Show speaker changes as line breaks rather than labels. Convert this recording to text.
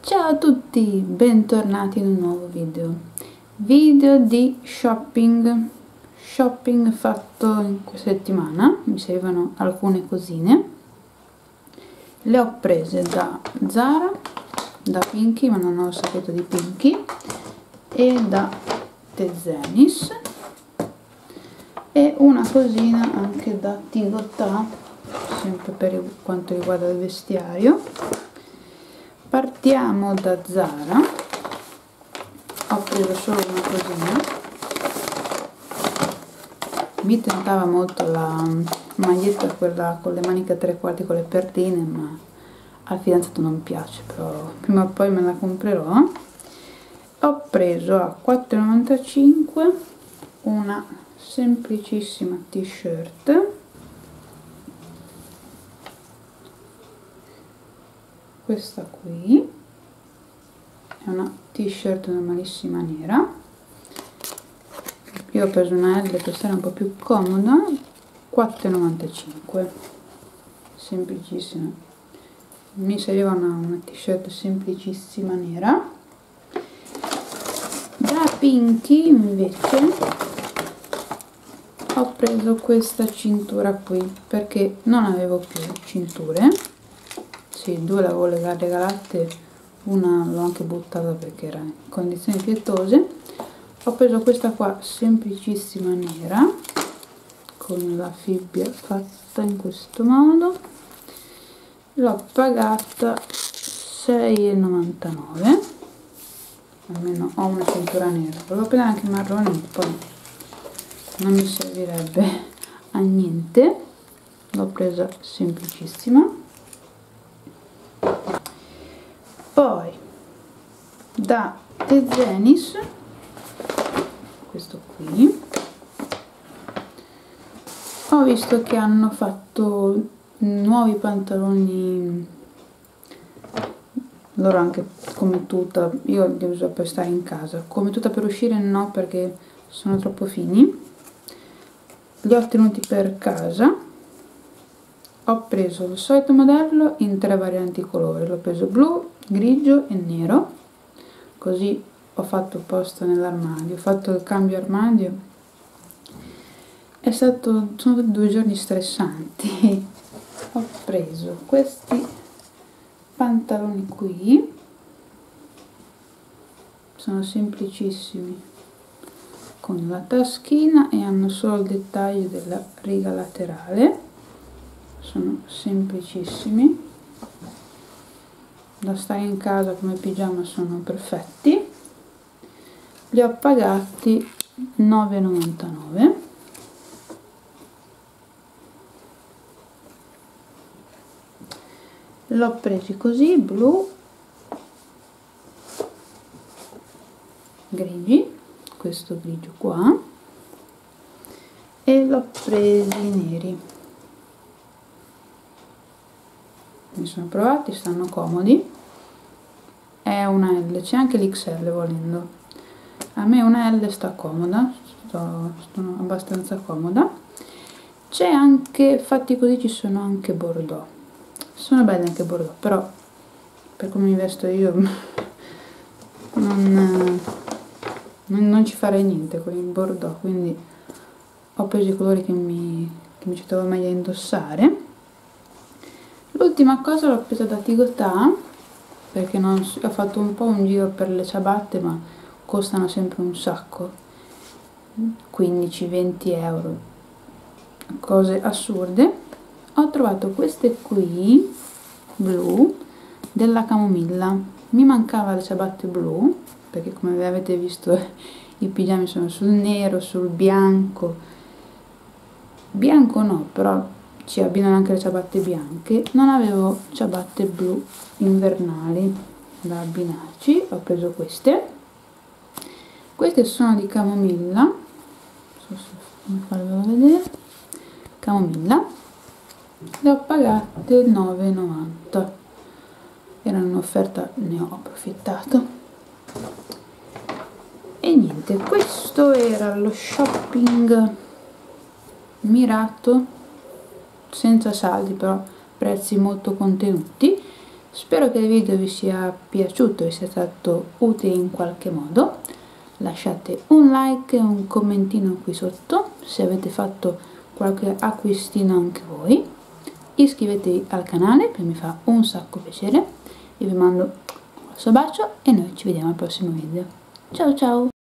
Ciao a tutti, bentornati in un nuovo video di shopping fatto in questa settimana. Mi servivano alcune cosine, le ho prese da Zara, da Pinky, ma non ho il sacchetto di Pinky, e da Tezenis, e una cosina anche da Tigotà, sempre per quanto riguarda il vestiario. Partiamo da Zara. Ho preso solo una cosina. Mi tentava molto la maglietta, quella con le maniche a 3/4 con le perline, ma al fidanzato non piace, però prima o poi me la comprerò. Ho preso a 4,95 una semplicissima t-shirt, questa qui è una t-shirt normalissima nera. Io ho preso una L per stare un po' più comoda, 4,95, semplicissima. Mi serviva una t-shirt semplicissima nera. Da Pinky invece ho preso questa cintura qui perché non avevo più cinture. Sì, due le avevo regalate, una l'ho anche buttata perché era in condizioni pietose. Ho preso questa qua semplicissima nera con la fibbia fatta in questo modo. L'ho pagata 6,99, almeno ho una cintura nera. Volevo prendere anche marrone, ma poi non mi servirebbe a niente. L'ho presa semplicissima. Poi da Tezenis questo qui, ho visto che hanno fatto nuovi pantaloni loro, anche come tuta. Io li uso per stare in casa, come tuta per uscire no, perché sono troppo fini. Li ho tenuti per casa. Ho preso il solito modello in 3 varianti colore, l'ho preso blu, grigio e nero, così ho fatto posto nell'armadio, ho fatto il cambio armadio. Sono stati 2 giorni stressanti. Ho preso questi pantaloni qui, sono semplicissimi con la taschina e hanno solo il dettaglio della riga laterale. Sono semplicissimi, da stare in casa come pigiama, sono perfetti. Li ho pagati 9,99. L'ho presi così, blu, grigi, questo grigio qua, e l'ho presi neri. Mi sono provati, stanno comodi. È una L, c'è anche l'XL volendo. A me una L sta comoda, sono abbastanza comoda. C'è anche, fatti così, ci sono anche bordeaux. Sono belle anche bordeaux, però per come mi vesto io non ci farei niente con il bordeaux, quindi ho preso i colori che mi ci trovo meglio a indossare. L'ultima cosa l'ho presa da Tigotà perché ho fatto un po' un giro per le ciabatte, ma costano sempre un sacco, 15-20 euro, cose assurde. Ho trovato queste qui blu della Camomilla. Mi mancava le ciabatte blu perché, come avete visto, i pigiami sono sul nero, sul bianco no, però ci abbinano anche le ciabatte bianche. Non avevo ciabatte blu invernali da abbinarci, ho preso queste. Queste sono di Camomilla, non so se farvelo vedere, Camomilla. Le ho pagate 9,90, erano in offerta, ne ho approfittato. E niente, questo era lo shopping mirato, senza saldi, però prezzi molto contenuti. Spero che il video vi sia piaciuto e sia stato utile in qualche modo. Lasciate un like e un commentino qui sotto se avete fatto qualche acquistino anche voi. Iscrivetevi al canale, che mi fa un sacco piacere. Io vi mando un grosso bacio e noi ci vediamo al prossimo video. Ciao ciao!